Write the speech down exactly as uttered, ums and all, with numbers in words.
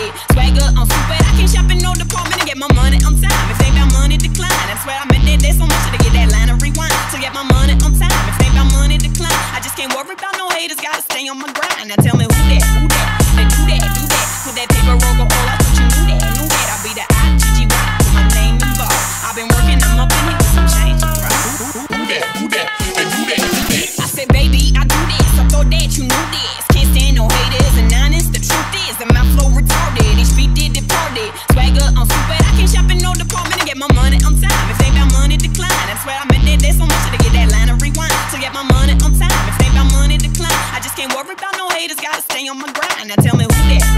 retarded. Swagger on stupid, I can't shop in no department and get my money on time. If they about money, decline. I swear I meant that there's so much to get that line of rewind. To get my money on time. If they about money, decline. I just can't worry about no haters, gotta stay on my grind. Now tell me who that, who that, they do that, do that. Put that paper roll go all, I thought you knew that, knew that. I'll be the I G G Y, put my name involved. I've been working, I'm up in here with some change, bro. Who that, who that, they do that, do that. I said, baby, I do this, I thought that you knew this. Can't stand no haters and honest, the truth is that my flow retarded, each beat did departed. Swagger on stupid, I can't shop in no department and get my money on time. If they about money, decline. I swear I meant that there's so much to get that line of rewind. To get my money on time. If they about money, decline. I just can't worry about no haters, gotta stay on my grind. Now tell me who that.